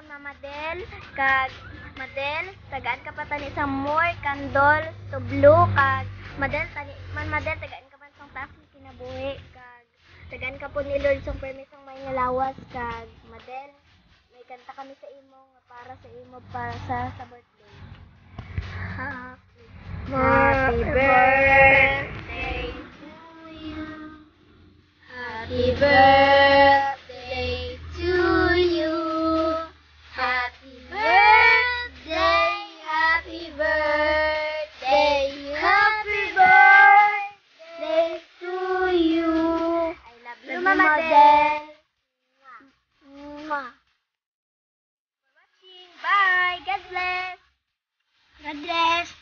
akong Mama Del, kag Madel, tagaan ka pa tani sa more candle to blue, kag Madel, tagaan ka man sang taxi kinabuhi, kag tagaan ka po ni Lord sang permisong may ngalawas, kag Madel, may kanta kami sa imo, nga para sa imo, para sa birthday. Happy birthday to you. Happy birthday to you. Happy birthday, happy birthday, happy birthday to you. I love you, Mama Del. Mwah. For watching. Bye. God bless. God bless.